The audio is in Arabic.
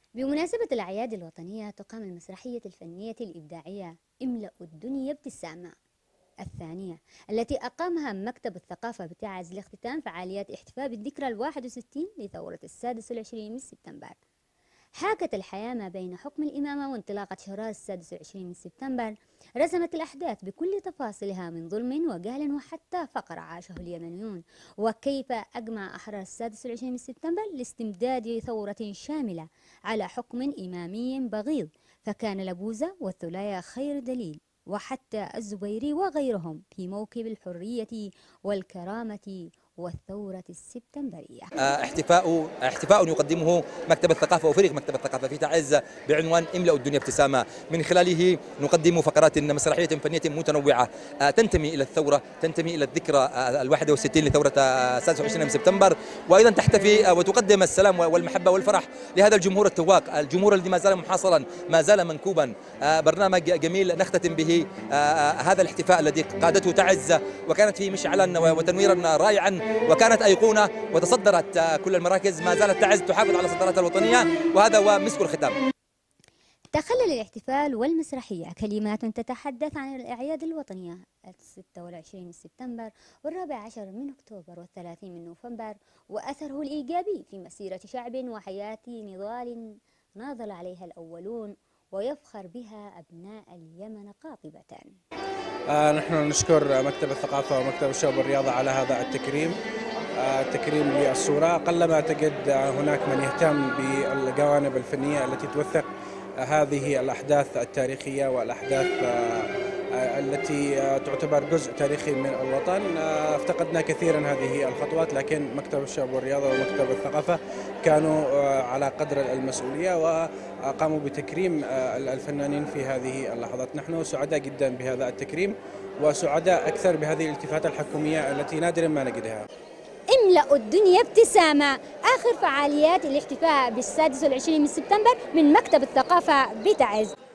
بمناسبة الأعياد الوطنية تقام المسرحية الفنية الإبداعية املأ الدنيا ابتسامة الثانية التي أقامها مكتب الثقافة بتعز لاختتام فعاليات احتفاء بالذكرى 61 لثورة 26 من سبتمبر. حاكت الحياة ما بين حكم الإمامة وانطلاقة شهراء 26 من سبتمبر، رسمت الأحداث بكل تفاصيلها من ظلم وجهل وحتى فقر عاشه اليمنيون، وكيف أجمع أحرار 26 من سبتمبر لاستمداد ثورة شاملة على حكم إمامي بغيض، فكان لبوذا والثلايا خير دليل، وحتى الزبيري وغيرهم في موكب الحرية والكرامة والثورة السبتمبرية. احتفاء يقدمه مكتب الثقافة وفريق مكتب الثقافة في تعز بعنوان املأ الدنيا ابتسامة، من خلاله نقدم فقرات مسرحية فنية متنوعة تنتمي إلى الثورة، تنتمي إلى الذكرى 61 لثورة 26 من سبتمبر، وأيضا تحتفي وتقدم السلام والمحبة والفرح لهذا الجمهور التواق، الجمهور الذي ما زال محاصرا، ما زال منكوبا. برنامج جميل نختتم به هذا الاحتفاء الذي قادته تعز، وكانت فيه مشعلا وتنويرا رائعا، وكانت أيقونة وتصدرت كل المراكز. ما زالت تعز تحافظ على صدارتها الوطنية، وهذا هو مسك الختام. تخلل الاحتفال والمسرحية كلمات تتحدث عن الأعياد الوطنية 26 من سبتمبر وال14 من أكتوبر وال30 من نوفمبر، وأثره الإيجابي في مسيرة شعب وحياة نضال ناضل عليها الأولون ويفخر بها أبناء اليمن قاطبة. نحن نشكر مكتب الثقافة ومكتب الشباب والرياضة على هذا التكريم، التكريم للصورة. قلما تجد هناك من يهتم بالجوانب الفنية التي توثق هذه الأحداث التاريخية والأحداث التي تعتبر جزء تاريخي من الوطن. افتقدنا كثيرا هذه الخطوات، لكن مكتب الشباب والرياضة ومكتب الثقافة كانوا على قدر المسؤولية وقاموا بتكريم الفنانين في هذه اللحظات. نحن سعداء جدا بهذا التكريم، وسعداء أكثر بهذه الالتفاتة الحكومية التي نادرا ما نجدها. املأ الدنيا ابتسامة، آخر فعاليات الاحتفاء بال26 من سبتمبر من مكتب الثقافة بتعز.